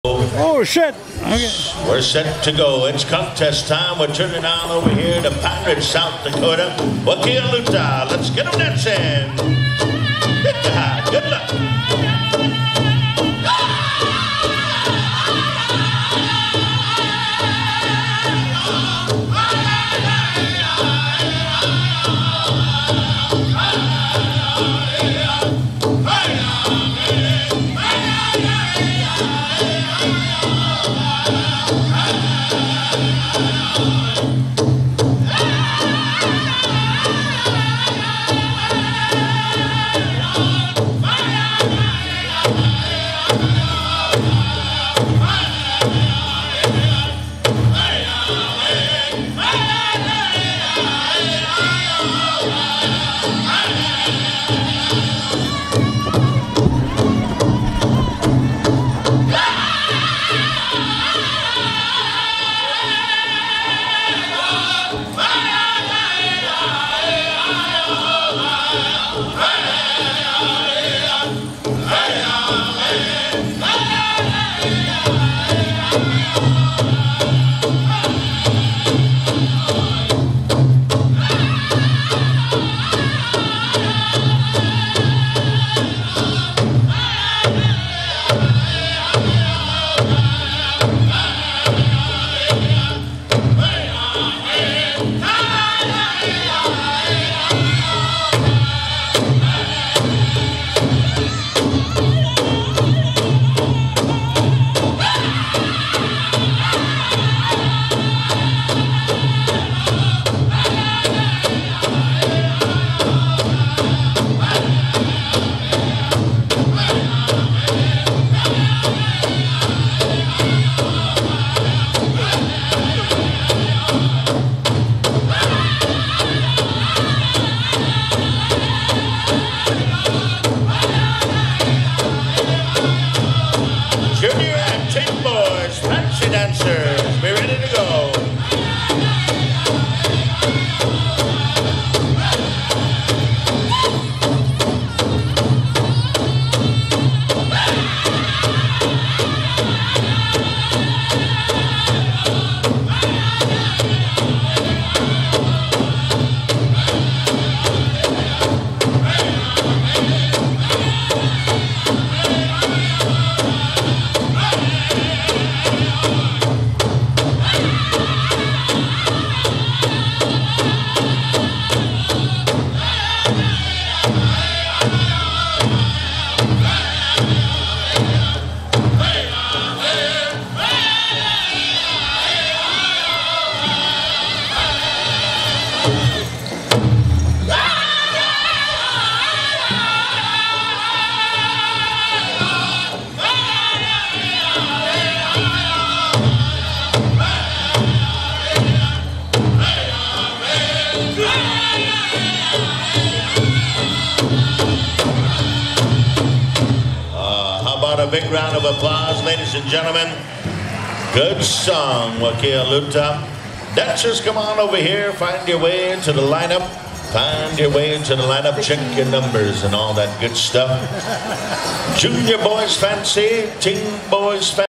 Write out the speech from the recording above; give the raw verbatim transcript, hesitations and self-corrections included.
Oh shit! Okay. We're set to go. It's contest time. We're turning on over here to Pine, South Dakota. Wakialuta. Let's get them dancing. Good luck. Dancers, be ready to go. A big round of applause, ladies and gentlemen. Good song, Wakialuta. Dancers, come on over here. Find your way into the lineup. Find your way into the lineup. Check your numbers and all that good stuff. Junior boys fancy, teen boys fancy.